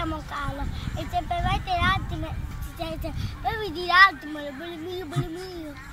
chiamo Carlo e se permette l'attimo, poi mi dirà l'attimo,